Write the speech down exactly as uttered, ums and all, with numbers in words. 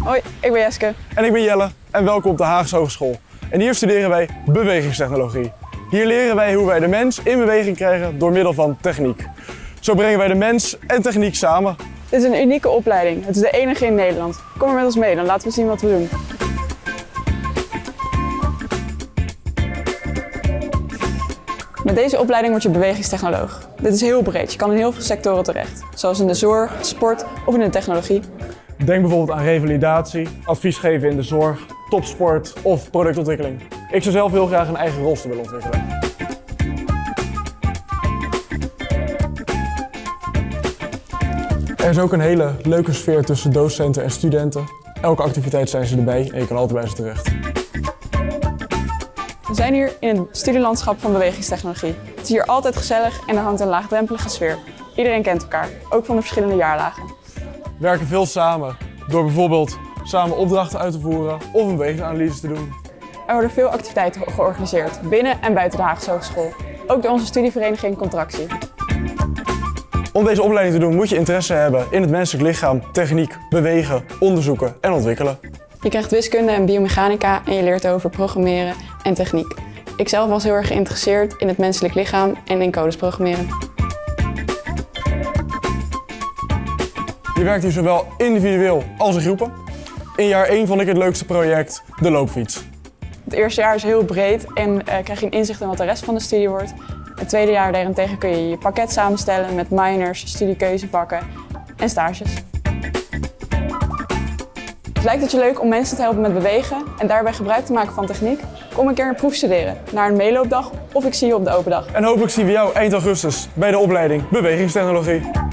Hoi, ik ben Jeske. En ik ben Jelle en welkom op de Haagse Hogeschool. En hier studeren wij bewegingstechnologie. Hier leren wij hoe wij de mens in beweging krijgen door middel van techniek. Zo brengen wij de mens en techniek samen. Dit is een unieke opleiding. Het is de enige in Nederland. Kom maar met ons mee, dan laten we zien wat we doen. Met deze opleiding word je bewegingstechnoloog. Dit is heel breed. Je kan in heel veel sectoren terecht. Zoals in de zorg, sport of in de technologie. Denk bijvoorbeeld aan revalidatie, advies geven in de zorg, topsport of productontwikkeling. Ik zou zelf heel graag een eigen rolstoel willen ontwikkelen. Er is ook een hele leuke sfeer tussen docenten en studenten. Elke activiteit zijn ze erbij en je kan altijd bij ze terecht. We zijn hier in het studielandschap van bewegingstechnologie. Het is hier altijd gezellig en er hangt een laagdrempelige sfeer. Iedereen kent elkaar, ook van de verschillende jaarlagen. We werken veel samen door bijvoorbeeld samen opdrachten uit te voeren of een bewegingsanalyse te doen. Er worden veel activiteiten georganiseerd, binnen en buiten de Haagse Hogeschool. Ook door onze studievereniging Contractie. Om deze opleiding te doen moet je interesse hebben in het menselijk lichaam, techniek, bewegen, onderzoeken en ontwikkelen. Je krijgt wiskunde en biomechanica en je leert over programmeren en techniek. Ik zelf was heel erg geïnteresseerd in het menselijk lichaam en in codes programmeren. Je werkt hier zowel individueel als in groepen. In jaar één vond ik het leukste project de loopfiets. Het eerste jaar is heel breed en uh, krijg je een inzicht in wat de rest van de studie wordt. Het tweede jaar daarentegen kun je je pakket samenstellen met minors, studiekeuzevakken en stages. Lijkt het je leuk om mensen te helpen met bewegen en daarbij gebruik te maken van techniek? Kom een keer een proef studeren, naar een meeloopdag of ik zie je op de open dag. En hopelijk zien we jou eind augustus bij de opleiding Bewegingstechnologie.